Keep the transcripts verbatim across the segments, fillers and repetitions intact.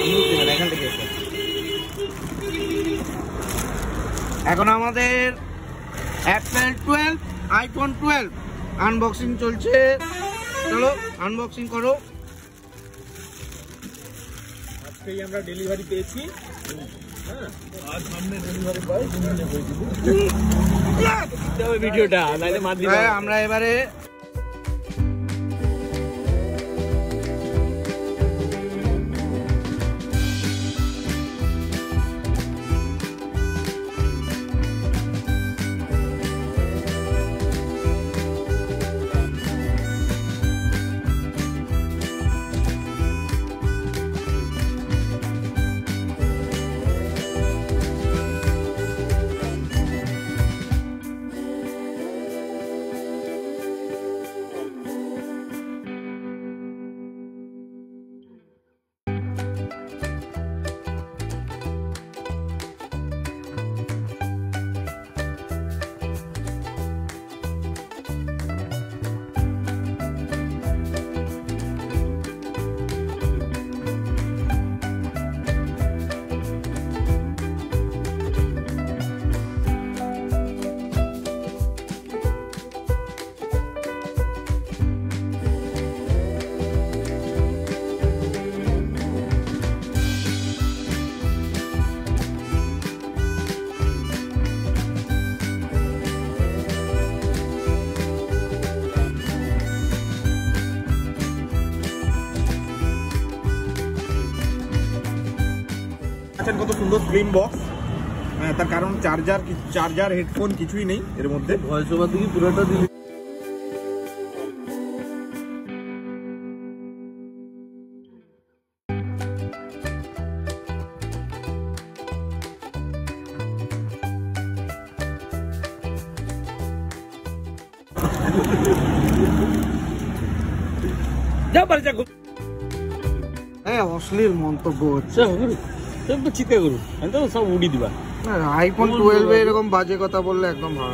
এখন আমাদের Apple twelve iPhone twelve unboxing চলছে। চলো আনবক্সিং করো। আজকেই আমরা ডেলিভারি পেয়েছি। হ্যাঁ, আজ সামনে ডেলিভারি বয় ভিডিওটা নাইলে মার দিবা। আমরা এবারে কত সুন্দর স্লিম বক্স। হ্যাঁ, তার কারণ চার্জার চার্জার হেডফোন কিছুই নেই এর মধ্যে। ভয়েস ওভার দিকে পুরোটা দিলে যা পারে যা। হ্যাঁ, অশ্লীল মন্তব্য হচ্ছে। চিন্তা করুন, আমি তো সব উড়ি দিবা। আইফোন টুয়েলভ এরকম বাজে কথা বললে একদম ভালো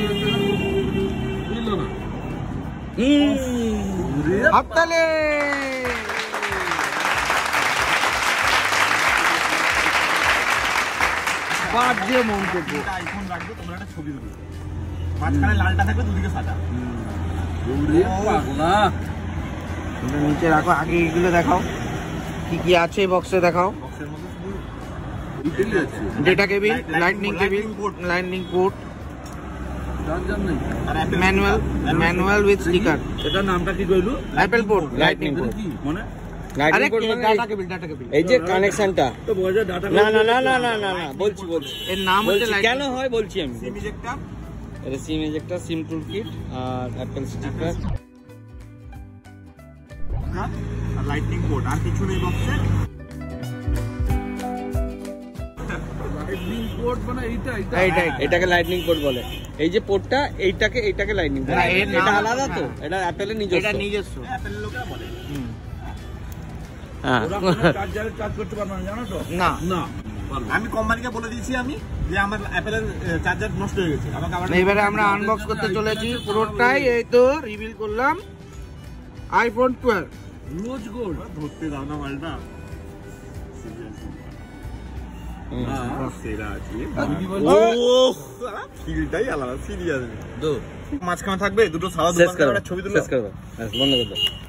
হাততালি। বাজে মন্তব্য। আইফোন রাখবে, তোমরা একটা ছবি দেবে, মাঝখানে লালটা থাকবে, দুদিকে সাদা। নিচে রাখো, আগে এগুলো দেখাও কি কি আছে বক্সে। দেখাও data cable, lightning cable, lightning port, manual manual with sticker. এটার নামটা কি কইলো? Apple port, lightning port. মানে আরে ডাটা কেবিল, ডাটা কেবিল, এই যে কানেকশনটা। তো বলে ডাটা। না না না না না না না বলছি বলছি এর নাম হচ্ছে কেন হয় বলছি আমি। সিম ইজেক্টর, এটা SIM ejector, SIM tool kit আর অ্যাপেল স্টিকার আর লাইটনিং পোর্ট। আর কিছু নেই বক্সে। লাইটনিং পোর্ট মানে এইটা এইটা এইটা এটাকে লাইটনিং পোর্ট বলে। এই যে পোর্টটা এইটাকে এইটাকে লাইটনিং পোর্ট। এটা আলাদা তো, এটা অ্যাপেলের নিজস্ব। এটা নিজস্ব, অ্যাপেলের লোকেরা বলে। হ্যাঁ, ওরা কোনো চার্জারে চার্জ করতে পারবে না, জানো তো? না না, আমি কোম্পানিকে বলে দিয়েছি আমি যে আমার অ্যাপেলের চার্জার নষ্ট হয়ে গেছে, আমাকে আবার। এবারে আমরা আনবক্স করতে চলেছি পুরোটাই। এই তো রিভিল করলাম আইফোন টুয়েলভ। রোজ গোল্ড ধরতে দাও না মালটা। মাঝখানে থাকবে দুটো সাদা, ছবি তুলে বন্ধ করে দাও।